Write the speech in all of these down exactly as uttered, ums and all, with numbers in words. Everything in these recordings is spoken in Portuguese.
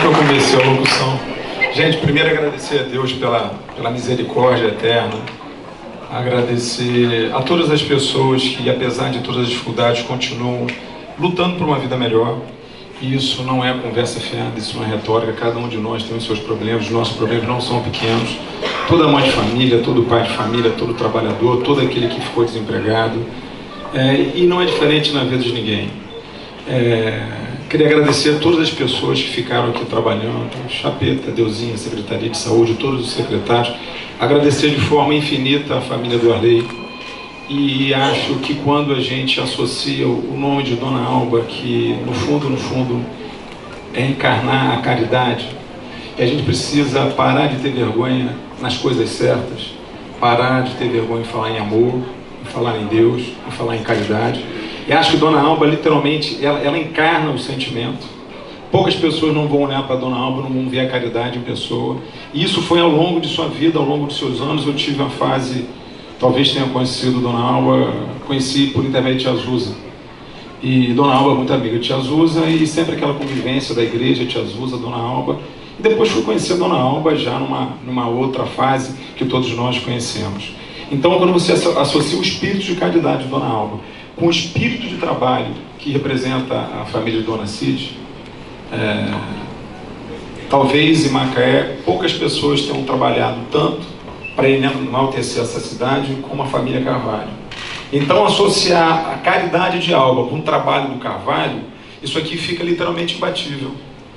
que eu comecei a locução. Gente, primeiro agradecer a Deus pela, pela misericórdia eterna. Agradecer a todas as pessoas que, apesar de todas as dificuldades, continuam lutando por uma vida melhor. E isso não é conversa fiada, isso não é retórica. Cada um de nós tem os seus problemas, os nossos problemas não são pequenos. Toda mãe de família, todo pai de família, todo trabalhador, todo aquele que ficou desempregado. É, e não é diferente na vida de ninguém. É, queria agradecer a todas as pessoas que ficaram aqui trabalhando, Chapeta, Deusinha, Secretaria de Saúde, todos os secretários. Agradecer de forma infinita a família do Arley. E acho que quando a gente associa o nome de Dona Alba, que no fundo, no fundo, é encarnar a caridade, e a gente precisa parar de ter vergonha nas coisas certas, parar de ter vergonha em falar em amor, em falar em Deus, em falar em caridade. E acho que Dona Alba, literalmente, ela, ela encarna o sentimento. Poucas pessoas não vão olhar para Dona Alba, não vão ver a caridade em pessoa. E isso foi ao longo de sua vida, ao longo dos seus anos. Eu tive uma fase, talvez tenha conhecido Dona Alba, conheci por intermédio de Tia Zusa. E Dona Alba é muito amiga de Tia Zusa, e sempre aquela convivência da igreja, Tia Zusa, Dona Alba. E depois fui conhecer Dona Alba já numa, numa outra fase que todos nós conhecemos. Então, quando você associa o espírito de caridade de Dona Alba com o espírito de trabalho que representa a família de Dona Cid, é, talvez em Macaé poucas pessoas tenham trabalhado tanto para enaltecer essa cidade como a família Carvalho. Então, associar a caridade de Alba com o trabalho do Carvalho, isso aqui fica literalmente imbatível.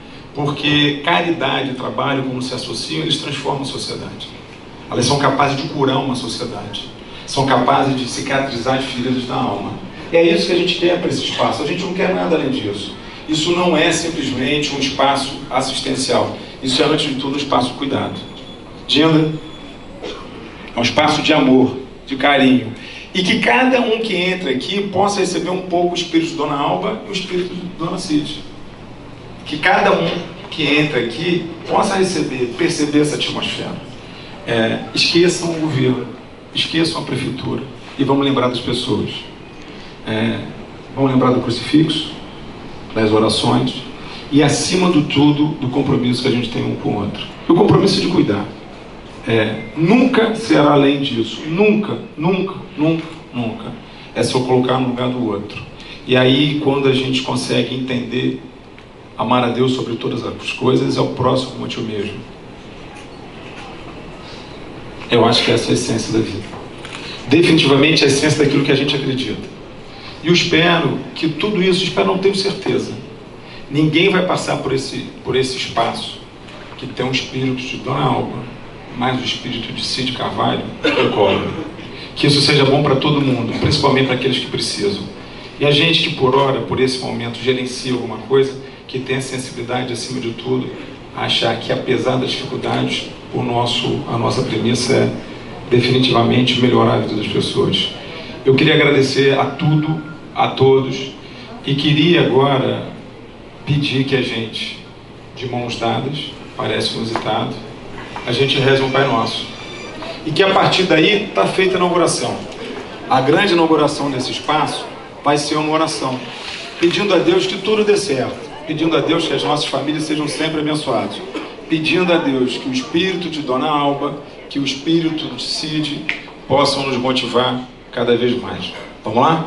Porque caridade e trabalho, como se associam, eles transformam a sociedade. Elas são capazes de curar uma sociedade. São capazes de cicatrizar as feridas da alma. E é isso que a gente quer para esse espaço. A gente não quer nada além disso. Isso não é simplesmente um espaço assistencial. Isso é, antes de tudo, um espaço de cuidado. Dinda? É um espaço de amor, de carinho. E que cada um que entra aqui possa receber um pouco o espírito de Dona Alba e o espírito de Dona Cid. Que cada um que entra aqui possa receber, perceber essa atmosfera. É, esqueçam o governo, esqueçam a prefeitura e vamos lembrar das pessoas. É, vamos lembrar do crucifixo, das orações e, acima de tudo, do compromisso que a gente tem um com o outro. E o compromisso de cuidar. É, nunca será além disso. Nunca, nunca, nunca, nunca. É se eu colocar no lugar do outro. E aí, quando a gente consegue entender, amar a Deus sobre todas as coisas, é o próximo como a ti mesmo. Eu acho que essa é a essência da vida. Definitivamente a essência daquilo que a gente acredita. E eu espero que tudo isso, espero, não tenho certeza. Ninguém vai passar por esse, por esse espaço que tem um espírito de Dona Alba, mais o espírito de Cid Carvalho, eu colo. Que isso seja bom para todo mundo, principalmente para aqueles que precisam. E a gente que por hora, por esse momento, gerencia alguma coisa, que tenha sensibilidade acima de tudo, a achar que, apesar das dificuldades, o nosso, a nossa premissa é definitivamente melhorar a vida das pessoas. Eu queria agradecer a tudo, a todos, e queria agora pedir que a gente, de mãos dadas, parece inusitado, a gente reze um Pai Nosso. E que a partir daí está feita a inauguração. A grande inauguração desse espaço vai ser uma oração, pedindo a Deus que tudo dê certo, pedindo a Deus que as nossas famílias sejam sempre abençoadas, pedindo a Deus que o espírito de Dona Alba, que o espírito de Cid possam nos motivar cada vez mais. Vamos lá?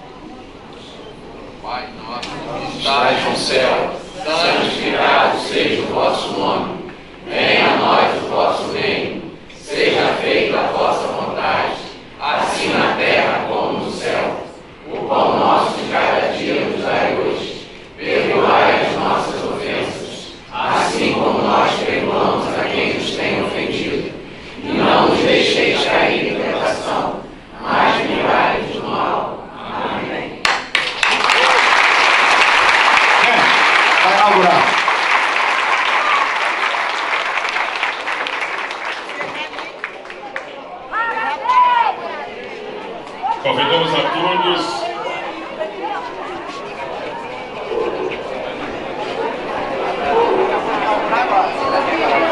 Pai nosso que estás no céu, santificado seja o vosso nome. Venha a nós o vosso reino. Seja feita a vossa vontade, assim na terra como no céu. O pão nosso de cada dia nos dai hoje. Perdoai as nossas ofensas, assim como nós perdoamos a quem nos tem ofendido. E não nos deixeis cair em tentação, mas livrai-nos do mal. Amém. Vai inaugurar. Convidamos a todos Agora.